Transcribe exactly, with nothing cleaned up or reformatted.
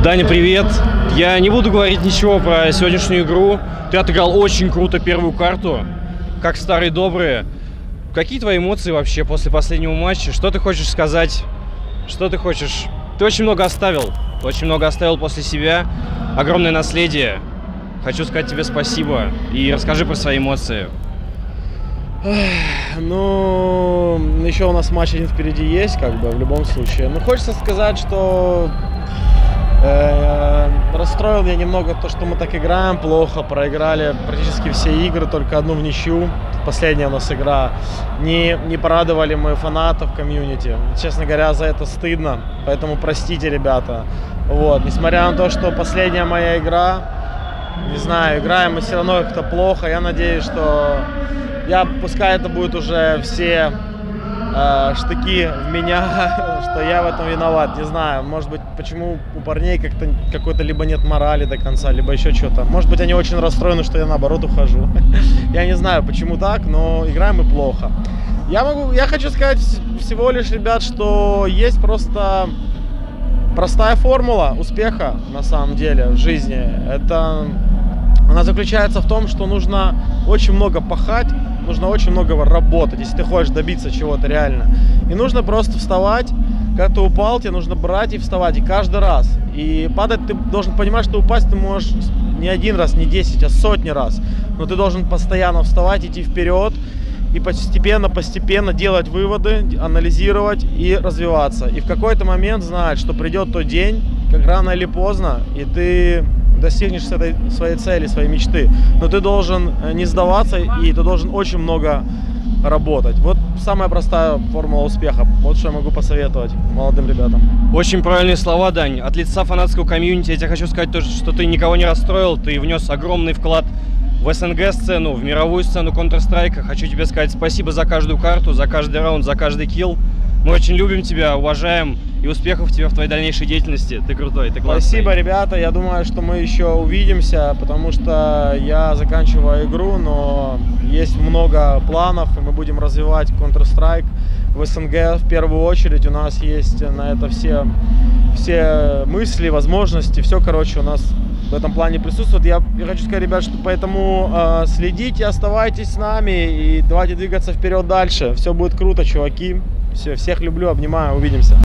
Даня, привет! Я не буду говорить ничего про сегодняшнюю игру. Ты отыграл очень круто первую карту, как старые добрые. Какие твои эмоции вообще после последнего матча? Что ты хочешь сказать? Что ты хочешь? Ты очень много оставил. Очень много оставил после себя. Огромное наследие. Хочу сказать тебе спасибо. И расскажи про свои эмоции. Ну, еще у нас матч один впереди есть, как бы, в любом случае. Ну, хочется сказать, что э, расстроил я немного то, что мы так играем плохо, проиграли практически все игры, только одну в ничью. Последняя у нас игра. Не, не порадовали мы фанатов, комьюнити. Честно говоря, за это стыдно, поэтому простите, ребята. Вот, несмотря на то, что последняя моя игра, не знаю, играем мы все равно как-то плохо. Я надеюсь, что я, пускай это будет уже все э, штыки в меня, что я в этом виноват. Не знаю, может быть, почему у парней как-то какой-то либо нет морали до конца, либо еще что-то. Может быть, они очень расстроены, что я наоборот ухожу. Я не знаю, почему так, но играем мы плохо. Я могу, я хочу сказать всего лишь, ребят, что есть просто простая формула успеха на самом деле в жизни. Это она заключается в том, что нужно очень много пахать, нужно очень много работать, если ты хочешь добиться чего-то реально. И нужно просто вставать, когда ты упал, тебе нужно брать и вставать, и каждый раз. И падать ты должен понимать, что упасть ты можешь не один раз, не десять, а сотни раз. Но ты должен постоянно вставать, идти вперед и постепенно-постепенно делать выводы, анализировать и развиваться. И в какой-то момент знать, что придет тот день, как рано или поздно, и ты достигнешь этой своей цели, своей мечты. Но ты должен не сдаваться, и ты должен очень много работать. Вот самая простая формула успеха. Вот что я могу посоветовать молодым ребятам. Очень правильные слова, Дань. От лица фанатского комьюнити я тебе хочу сказать то, что ты никого не расстроил, ты внес огромный вклад в СНГ-сцену, в мировую сцену Counter-Strike. Хочу тебе сказать спасибо за каждую карту, за каждый раунд, за каждый килл. Мы очень любим тебя, уважаем, и успехов тебе в твоей дальнейшей деятельности. Ты крутой, ты классный. Спасибо, ребята. Я думаю, что мы еще увидимся, потому что я заканчиваю игру, но есть много планов, и мы будем развивать Counter-Strike в СНГ в первую очередь. У нас есть на это все, все мысли, возможности, все, короче, у нас в этом плане присутствует. Я, я хочу сказать, ребят, что поэтому э, следите, оставайтесь с нами и давайте двигаться вперед дальше. Все будет круто, чуваки. Все, всех люблю, обнимаю, увидимся.